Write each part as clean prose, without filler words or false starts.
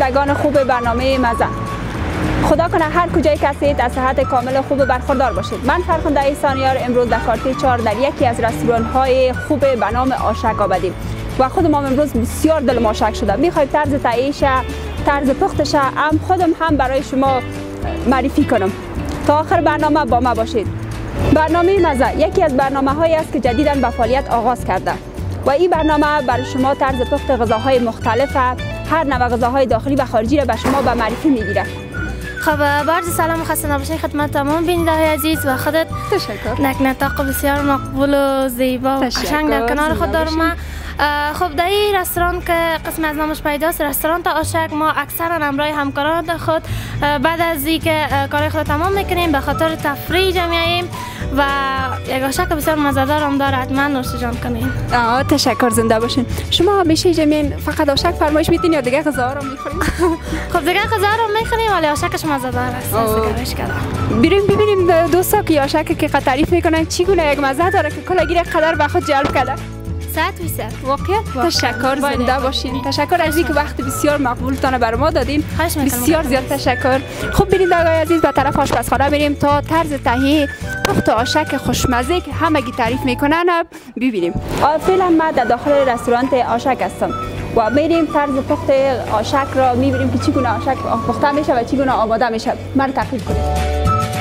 بینندگان خوب برنامه مزه، خدا کنه هر کجای کسید از صحت کامل خوب برخوردار باشید. من فرخنده احسانیار امروز در کارته 4 در یکی از رستوران های خوب به نام آشک آمدیم و خودم امروز بسیار دلم آشک شده. میخوایم طرز تهیه‌اش، طرز پختش خودم هم برای شما معرفی کنم. تا آخر برنامه با ما باشید. برنامه مزه یکی از برنامه هایی است که جدیداً به فعالیت آغاز کرده و این برنامه برای شما طرز پخت غذاهای مختلف، هر نوع غذاهای داخلی و خارجی را به شما به معرفی میگیره. خب عرض سلام و خسته نباشید خدمت تمام بیننده‌های عزیز و خودت. تشکر. یک نطاق بسیار مقبول و زیبا و قشنگ در کنار خود دارم. خب در این رستوران که قسم از نامش پیداست، رستوران آشک، ما اکثرا همراه همکاران خود بعد از اینکه کار خود تمام میکنیم به خاطر تفریح جمعیم و یک آشک بسیار مزه‌دار هم داره، حتما نوش جان کنین. تشکر، زنده باشین. شما همیشه جمعین فقط آشک فرمایش میدین یا دیگه غذاها رو میخورین؟ خب دیگه غذاها رو میخوریم ولی آشکش مزه‌دار است. بریم ببینیم دوستا که آشک که تعریف میکنن چگونه یک مزه داره که کلاگیر قدر به خود جلب کرده. 100% واقعا تشکر، زنده باشین. تشکر از اینکه وقت بسیار مقبولتان بر ما دادین. بسیار زیاد تشکر. خب بینندگان عزیز به طرف آشپزخانه بریم تا طرز تهیه پخت آشک خوشمزه که همگی تعریف میکنن ببینیم. فعلا ما در داخل رستوران آشک هستم و میریم طرز پخت آشک را میبینیم که چگونه آشک پخته میشه و چگونه آماده میشه. من تعقیب کنید.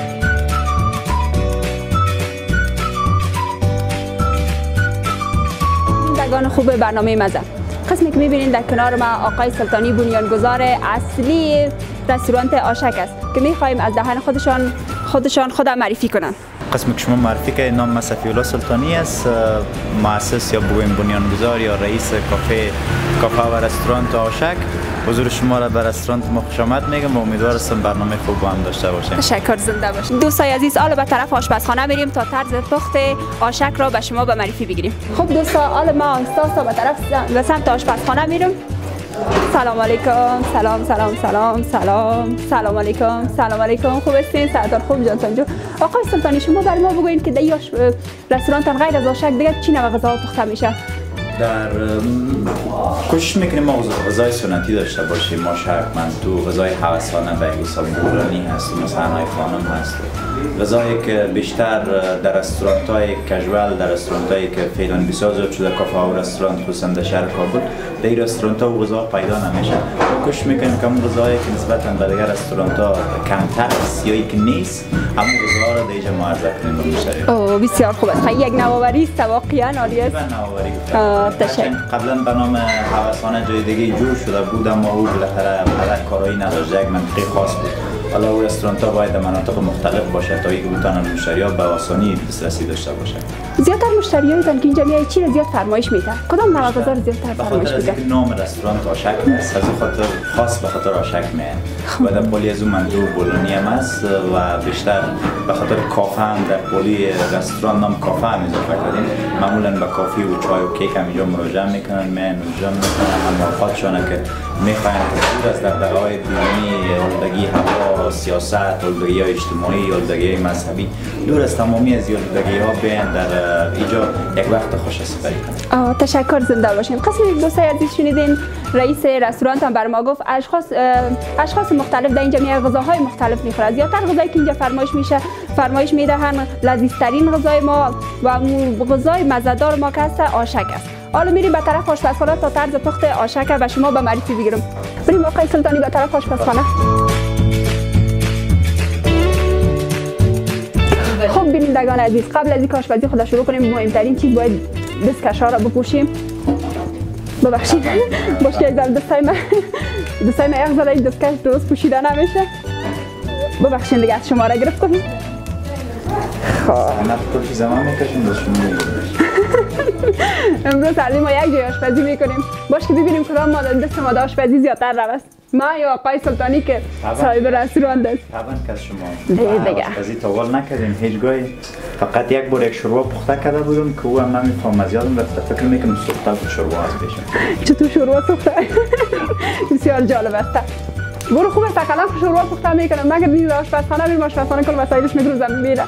بینندگان خوب برنامه مزه، قسمی که میبینید در کنار ما آقای سلطانی بنیانگذار اصلی رستوران آشک است که میخوایم از دهن خودشان خودم معرفی کنن. قسمی که شما معرفی که نام من صفی‌الله سلطانی است، مؤسس یا بنیانگذار یا رئیس کافه و رستوران آشک. حضور شما را به رستوران ما خوش آمد میگم و امیدوار هستم برنامه خوب با هم داشته باشیم. تشکر، زنده باشید. دوستای عزیز، حالا به طرف آشپزخانه میریم تا طرز پخت آشک را به شما به معرفی بگیریم. خب دوستا، حالا ما آهسته به طرف به سمت آشپزخانه میریم. سلام علیکم. سلام علیکم. سلام علیکم. خوب هستین؟ سعادت خوب جانتان جو. آقای سلطانی، شما برای ما بگوین که در رستورانتان غیر از آشک دیگه چی نوع غذاها پخته میشه؟ در کوشش میکنیم ما غذای سنتی داشته باشیم. ما شرق منتو، غذای هوسانه به حساب بورانی هست، مثلا های خانم هست. غذایی که بیشتر در رستوران‌های کژوال، در رستوران‌هایی که فعلا بسیار زیاد شده، کافه و رستوران خصوصا در شهر کابل، در این رستوران‌ها و غذا پیدا نمیشه. کوشش میکنیم که اون غذایی که نسبتاً به دیگر رستوران‌ها کمتر است یا اینکه نیست، همون غذاها را در اینجا معرضی کنیم به مشتریان. بسیار خوب است. یک نوآوری است، واقعاً عالی است. تشکر. قبلا به نام هوسانه جای دیگه جور شده بود اما او بالاخره عدد کارایی نداشت، یک منطقه خاص بود. حالا او رستوران‌ها باید در مناطق مختلف باشه تا اینکه بتوانن مشتری‌ها به آسانی دسترسی داشته باشند. زیادتر مشتریایتان که اینجا میاد چی را زیاد فرمایش میده؟ کدام نوع غذا را زیادتر فرمایش میده؟ بخاطر نام رستوران آشک است، از خاطر خاص به خاطر آشک میاد. و در پلی از اون منظور بولونی هم است و بیشتر به خاطر کافه هم در پلی رستوران نام کافه هم اضافه کردیم. معمولا به کافی و چای و کیک هم اینجا مراجعه میکنن، اونجا میکنن همراهاتشان که میخواین که دور از دغدغه‌های دینی، آلودگی هوا، سیاست، آلودگی اجتماعی، آلودگی مذهبی، دور از تمامی از آلودگی ها بیان در اینجا یک وقت خوش سپری کنن. تشکر، زنده باشین. قسمی دوستای عزیز شنیدین رئیس رستوران هم بر ما گفت اشخاص مختلف در اینجا میاد غذاهای مختلف میخورن. زیادتر غذایی که اینجا فرمایش میدهن لذیذترین غذای ما و غذای مزه‌دار ما که است آشک است. حالا میریم به طرف آشپزخانه تا طرز پخت آشک به شما به معرفی بگیرم. بریم آقای سلطانی به طرف آشپزخانه. خب بینندگان عزیز، قبل از اینکه آشپزی خود شروع کنیم مهمترین چیز باید دستکش‌ها را بپوشیم. ببخشید باشه یک ذره دستای من یک ذره این دستکش درست پوشیده نمیشه. ببخشید دیگه از شما را گرفت کنیم. خب نفت زمان میکشیم دست شما. امروز سردی ما یک جای آشپزی میکنیم. باش که ببینیم کدام دست ما آشپزی زیادتر روست. ما یا آقای سلطانی که صاحب رستوران است. طبعا که از شما دیگه آشپزی طول نکردیم هیچ گاهی. فقط یک بار یک شوربه پخته کرده بودم که او هم نمیفهم از یادم رفته. فکر میکنم سوخته بود شوربه از پیشم. چطور شوربه سوخته؟ بسیار جالب است. برو خوبه تقلا شوربه پخته میکنم. مگر این آشپزخانه بریم آشپزخانه کل وسایلش میگیره زمین میره.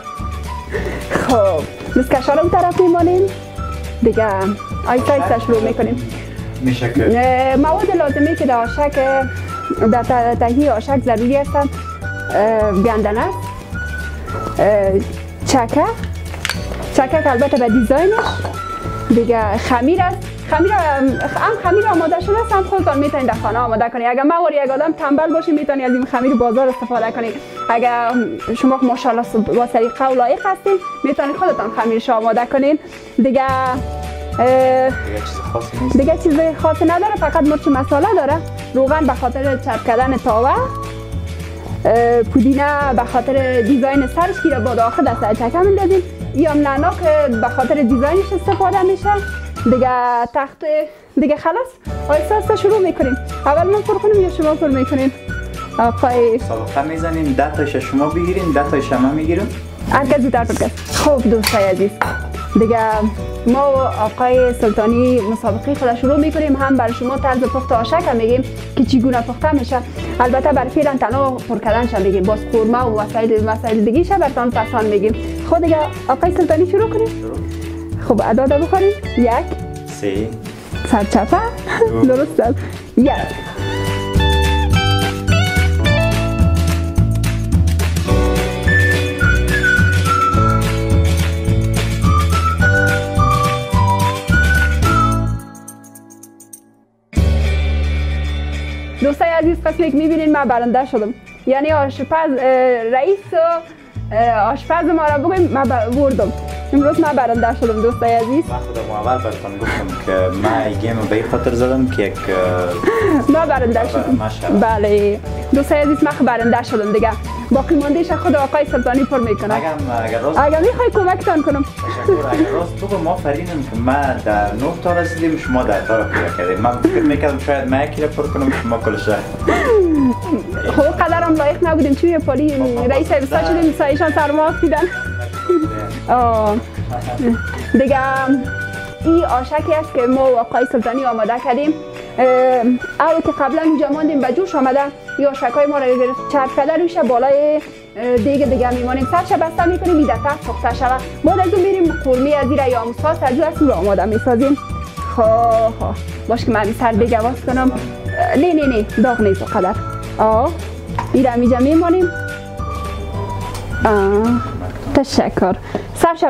خب دستکش‌ها رو اون طرف میمانیم دیگه. آیسته شروع میکنیم. میشه که مواد لازمی که در آشک در تهیه آشک ضروری هستند گندنه است، چکه که البته به دیزاینش، دیگه خمیر است. خمیر آماده شده است، هم خودتان میتونید در خانه آماده کنید. اگر مواری یک آدم تنبل باشه میتونید از این خمیر بازار استفاده کنید. اگر شما ماشاءالله با سلیقه و لایق هستید میتونید خودتان خمیرش آماده کنید. دیگه چیز خاصی نداره، فقط مرچ مساله داره. روغن به خاطر چرب کردن تاوه، پودینه به خاطر دیزاین سرش که با داخل دسته چکه میندازیم، یا نعنا که به خاطر دیزاینش استفاده میشه. دیگه تخت دیگه خلاص آیسته آیسته شروع میکنیم. اول من پر کنیم یا شما پر میکنین؟ آقای سابقه میزنیم 10 تاش شما بگیرین 10 تاش من میگیرم. هر کس زودتر پر کنه. خب دوستای عزیز، دیگه ما و آقای سلطانی مسابقه خود شروع میکنیم. هم برای شما طرز پخت آشک هم میگیم که چگونه پخته میشه. البته برای فعلا تنها پر کردنش هم میگیم، باز قورمه و وسایل دیگه شه براتون پسان میگیم. خود دیگه آقای سلطانی شروع کنیم. خب اعداد بخوریم. 1 3 سرچپه درست است. 1 دوستای عزیز، قسمی که میبینین من برنده شدم. یعنی آشپز رئیس آشپز ما را بگویم من بردم. امروز من برنده شدم دوستای عزیز. من خودم اول براتون گفتم که من این گیم به این خاطر زدم که یک ما برنده شدم. بله دوستای عزیز، من برنده شدم دیگه. باقی موندهش خود آقای سلطانی پر میکنه. اگر میخوای کمکتان کنم. تشکر. اگر راست تو ما فرینم که من در 9 تا رسیدیم، شما در تا را پر کردید. من فکر میکردم شاید من یکی را پر کنم، شما کلش. خب قدرم لایق نبودیم چون پلی رئیس حفظه شدیم، سایشان سرما دیدن. دیگه این آشکی است که ما و آقای سلطانی آماده کردیم. اول که قبلا اینجا ماندیم به جوش آمده، یا آشکای ما را چرب کرده روش بالای دیگه میمانیم. سرش بسته میکنیم این دفعه پخته شود. بعد از اون میریم قورمه از زیر یا موسفاس از رو آماده میسازیم. خب باش که من سر دیگه واس کنم. نه داغ نیست قدر. این را اینجا میمانیم. تشکر. سرش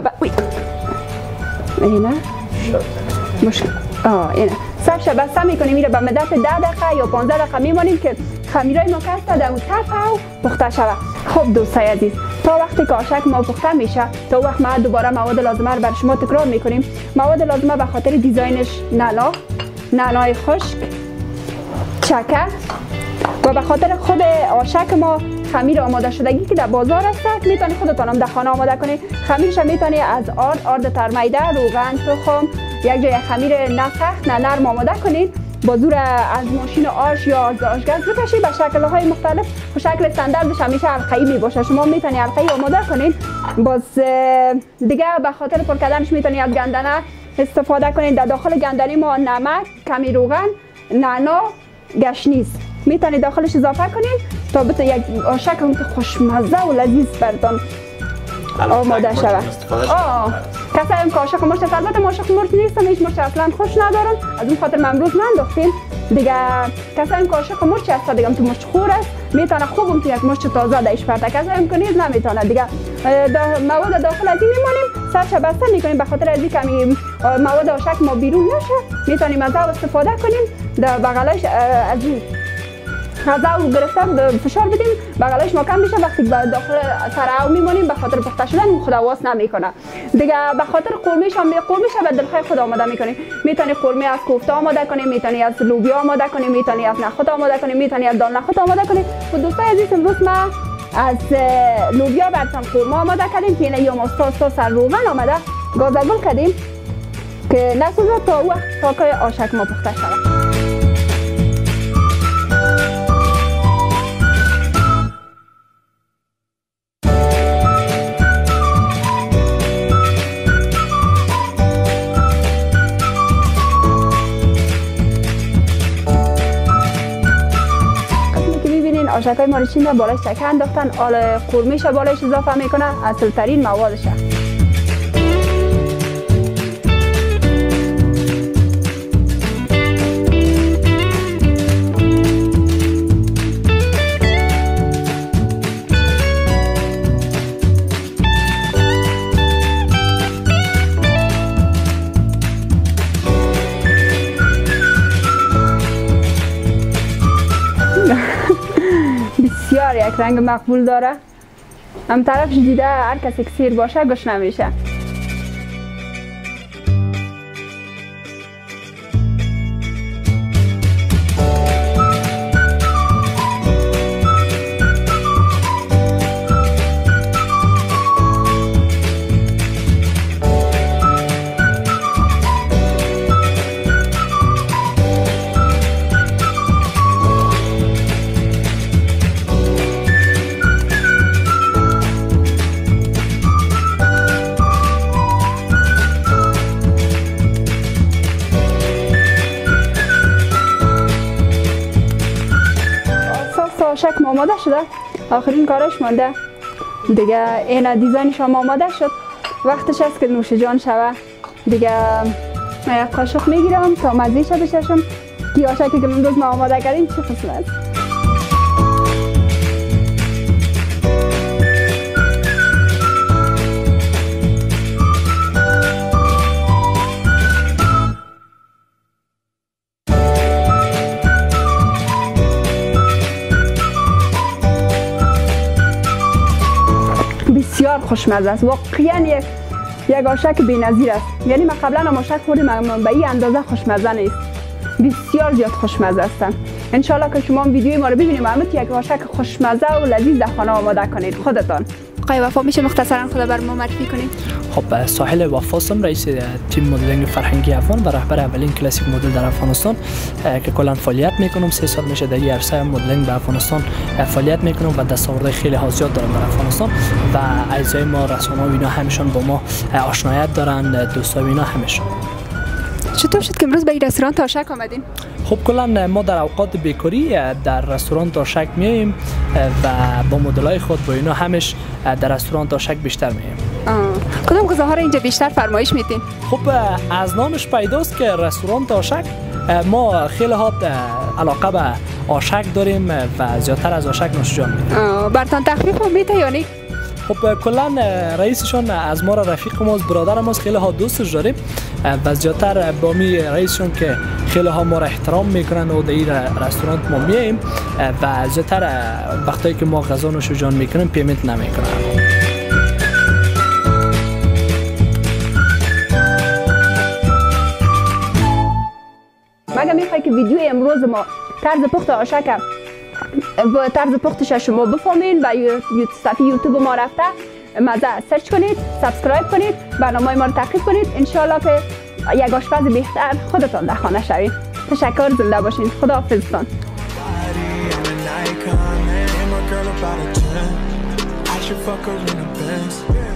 اینه مشکل. اینه سرش بسته میکنیم. این را به مدت 10 دقیقه یا 15 دقیقه میمانیم که خمیرای ما کسته در اون طرف و پخته شود. خب دوستای عزیز، تا وقتی که آشک ما پخته میشه، تا وقت ما دوباره مواد لازمه رو بر شما تکرار میکنیم. مواد لازمه به خاطر دیزاینش نعنای خشک، چکه و به خاطر خود آشک ما خمیر آماده شدگی که در بازار است. میتونید خودتان هم در خانه آماده کنید. خمیرش میتونید از آرد ترمیده، روغن، تخم، یک جای خمیر نه سخت نه نرم آماده کنید. با زور از ماشین آش یا از آشگاز بکشید. به شکل‌های مختلف و شکل استانداردش همیشه حلقه‌ای میباشه. شما میتونید حلقه‌ای آماده کنید. باز دیگه به خاطر پر کردنش میتونید از گندنه استفاده کنید. در داخل گندنه ما نمک، کمی روغن، نعنا، گشنیز میتونید داخلش اضافه کنید تا بتونه یک آشک خوشمزه و لذیذ براتون آماده شود. کسایی هم که عاشق مرچ است، البته ما عاشق مرچ نیستم، هیچ مرچ اصلا خوش ندارم، از اون خاطر امروز ننداختیم دیگه. کسایی هم که عاشق مرچ است دیگه، تو مرچ خور است، میتونه خوبم تو یک مرچ تازه دایش پرته. کسایی هم که نیست نمیتونه دیگه. مواد داخل از این میمونیم، سرش بسته میکنیم به خاطر از اینکه مواد آشک ما بیرون نشه. میتونیم از او استفاده کنیم. در بغلش از این غذا و گرفتن فشار بدیم بغلش محکم بشه. وقتی داخل سر او میمونیم به خاطر پخته شدن خود واس نمیکنه دیگه. به خاطر قورمه‌ش هم قورمه‌ش به دلخواه خود آماده میکنیم. میتونی قورمه از کوفته آماده کنیم، میتونی از لوبیا آماده کنیم، میتونی از نخود آماده کنیم، میتونی از دال نخود آماده کنیم. و دوستای عزیز، امروز ما از لوبیا براتون قورمه آماده کردیم که اینا یا ماستاس سر روغن آمده گازگل کردیم که نسوزه تا وقت تا که آشک ما پخته شود. آشکای ما رو چین بالایش چکه انداختن، قورمه‌ش بالایش اضافه میکنه، اصل ترین موادشه. رنگ مقبول داره. هم طرفش دیده هر کسی که سیر باشه گوش نمیشه. آشک آماده شده. آخرین کارش مانده دیگه. این دیزاینش هم آماده شد. وقتش است که نوش جان شوه دیگه. یک قاشق میگیرم تا مزیش بچشم که آشکی که امروز ما آماده کردیم چه قسم است. بسیار خوشمزه است. واقعا یک آشک بی‌نظیر است. یعنی من قبلا هم آشک خوردم به این اندازه خوشمزه نیست. بسیار زیاد خوشمزه هستن. ان شاء الله که شما ویدیوی ما رو ببینید و یک آشک خوشمزه و لذیذ در خانه آماده کنید خودتان. آقای وفا میشه مختصرا خود بر ما معرفی کنید؟ خب ساحل وفاسم رئیس تیم مدلینگ فرهنگی افغان و رهبر اولین کلاسیک مدل در افغانستان که کلا فعالیت میکنم. 3 سال میشه در این عرصه مدلینگ در افغانستان فعالیت میکنم و دستاورد خیلی زیاد دارم در افغانستان و اعضای ما رسانه‌ها و اینا همیشون با ما آشنایت دارن، دوستای اینا همیشون. چطور شد که امروز به این رستوران آشک آمدین؟ خب کلا ما در اوقات بیکاری در رستوران آشک میایم و با مدلای خود با اینا همش در رستوران آشک بیشتر میایم. کدام غذاها را اینجا بیشتر فرمایش میدین؟ خب از نامش پیداست که رستوران آشک ما خیلی ها علاقه به آشک داریم و زیادتر از آشک نوش جان میدیم. برتان تخفیف هم میده یا نه؟ خب کلا رئیسشون از ما را رفیق ماست، برادر ماست، خیلی ها دوستش داریم و زیادتر با می رئیسشون که خیلی ها ما را احترام میکنن و در این رستوران ما میایم و زیادتر وقتی که ما غذا نوش جان میکنیم پیمنت نمیکنن. مگه میخوای که ویدیو امروز ما طرز پخت آشک و طرز پختش شما بفهمین و صفحه یوتیوب ما رفته مزه سرچ کنید، سابسکرایب کنید، برنامه ما رو تعقیب کنید. انشالله که یک آشپز بهتر خودتان در خانه شوید. تشکر، زنده باشین. خداحافظتان. Fuck her in the Benz.